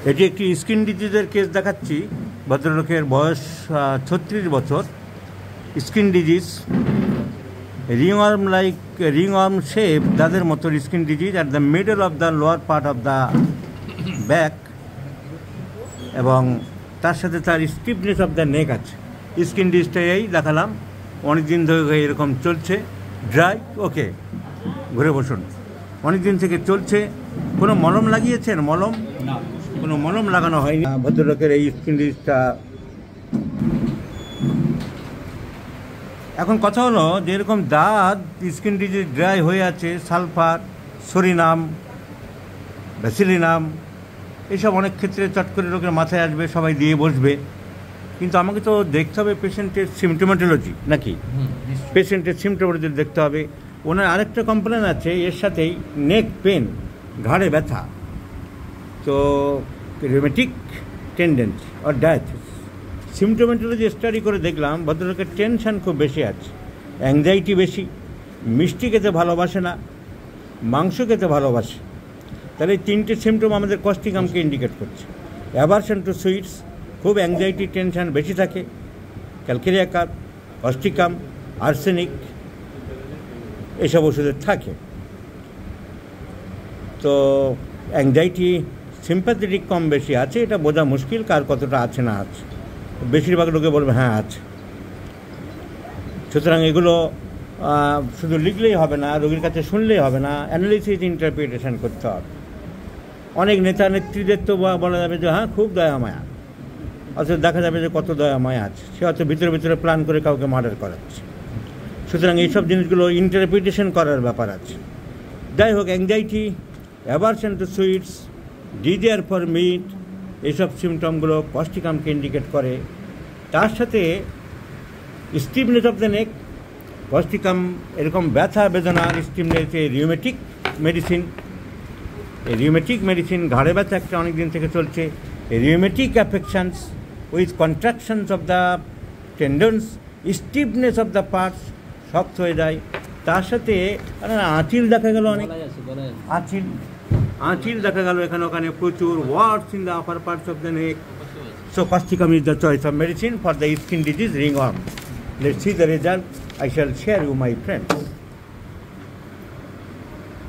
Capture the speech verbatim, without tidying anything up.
এটি একটি skin ডিজিজের case দেখাচ্ছি। ভদ্রলোকের বয়স ছত্রিশ বছর। Skin disease, ringworm like ringworm shape, যাদের মতো skin disease at the middle of the lower part of the back, এবং তার সাথে তার স্টিফনেস অফ দ্য নেক আছে। স্কিন ডিজিজটা এই দেখালাম, অনেক দিন ধরে এরকম চলছে। ড্রাই, ওকে, ঘুরে বসুন। অনেক দিন থেকে চলছে। কোনো মলম লাগিয়েছেন? মলম না, কোনো মলম লাগানো হয়নি। ভদ্রলোকের এই স্কিন ডিজিজটা। এখন কথা হলো যে এরকম দাঁত স্কিন ডিজিজ ড্রাই হয়ে আছে, সালফার, সরিনাম, ব্যাসিলিনাম, এইসব অনেক ক্ষেত্রে চট করে লোকের মাথায় আসবে, সবাই দিয়ে বসবে। কিন্তু আমাকে তো দেখতে হবে পেশেন্টের সিমটোমেটোলজি, নাকি? পেশেন্টের সিমটোমেটোলজি দেখতে হবে। ওনার আরেকটা কমপ্লেন আছে এর সাথেই, নেক পেন, ঘাড়ে ব্যথা। তো rheumatic tendency or diathesis. Symptomatology study করে দেখলাম ভদ্রলোকের টেনশন খুব বেশি আছে, অ্যাংজাইটি বেশি, মিষ্টি খেতে ভালোবাসে না, মাংস খেতে ভালোবাসে। তাহলে এই তিনটে সিমটম আমাদের কস্টিকামকে ইন্ডিকেট করছে। অ্যাভারশন টু সুইটস, খুব অ্যাংজাইটি টেনশন বেশি থাকে, ক্যালকেরিয়া কাপ, কস্টিকাম, আর্সেনিক, এসব ওষুধের থাকে। তো অ্যাংজাইটি সিম্প্যাথেটিক কম বেশি আছে, এটা বোঝা মুশকিল কার কতটা আছে না আছে। বেশিরভাগ লোকে বলবে হ্যাঁ আছে। সুতরাং এগুলো শুধু লিখলেই হবে না, রোগীর কাছে শুনলেই হবে না, অ্যানালিসিস ইন্টারপ্রিটেশন করতে হবে। অনেক নেতা নেত্রীদের তো বলা যাবে যে হ্যাঁ খুব দয়া মায়া, অথচ দেখা যাবে যে কত দয়া মায়া আছে, সে হয়তো ভিতরে ভিতরে প্ল্যান করে কাউকে মার্ডার করাচ্ছে। সুতরাং এইসব জিনিসগুলো ইন্টারপ্রিটেশন করার ব্যাপার আছে। যাই হোক, anxiety, aversion to sweets, desire for meat, এইসব সিমটমগুলো কস্টিকামকে ইন্ডিকেট করে। তার সাথে stiffness of the neck, Causticum এরকম ব্যথা বেদনার স্টিফনেস, এই রিউমেটিক মেডিসিন, এই রিউমেটিক মেডিসিন, ঘাড়ে ব্যথা একটা অনেক দিন থেকে চলছে, এই rheumatic affections with contractions of the tendons, stiffness of the parts, শক্ত হয়ে যায়। তার সাথে আঁচিল দেখা গেল, অনেক আঁচিল আঁচিল দেখা গেল এখানে ওখানে, প্রচুর warts in the upper parts of the neck. So Causticum is the choice of medicine for the skin disease ringworm. Let's see the result. I shall share you, my friends.